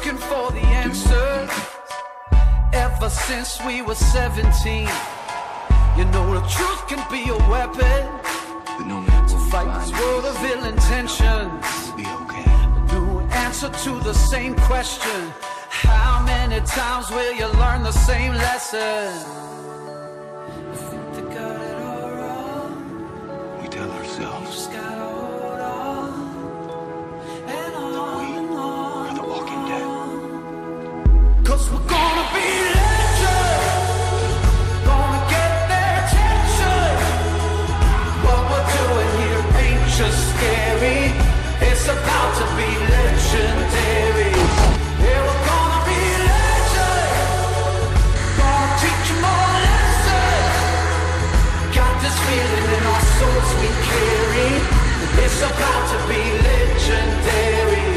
looking for the answer ever since we were 17. You know the truth can be a weapon to fight this world of ill intentions. A new answer to the same question. How many times will you learn the same lesson? I think they got it all wrong. We tell ourselves Just gotta hold on and on. we are the walking dead. 'Cause we're gonna be legends, gonna get their attention. What we're doing here ain't just scary, it's about to be legendary. Yeah, we're gonna be legends, gonna teach them all lessons. Got this feeling in our souls we carry, it's about to be legendary.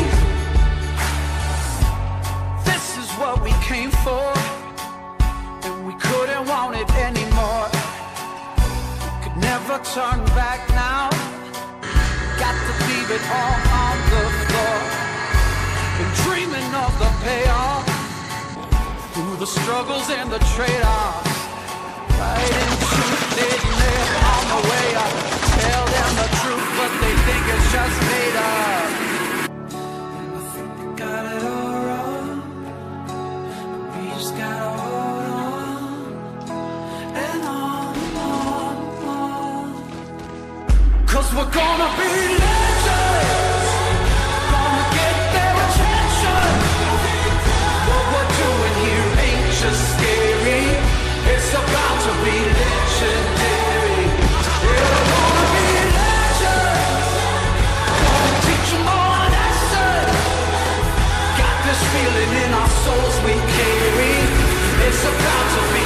This is what we came for, and we couldn't want it anymore. We could never turn back now, got to leave it all on the floor. Been dreaming of the payoff, through the struggles and the trade-offs. Fighting truth, leading them on the way up. Tell them the truth, but they think it's just made up. And I think they got it all wrong, but we just gotta hold on and on and on and on. 'Cause we're gonna be legends, gonna get their attention. What we're doing here ain't just scary, it's about to be legendary. Yeah, we're gonna be legends, gonna teach them all a lesson. Got this feeling in our souls we carry, it's about to be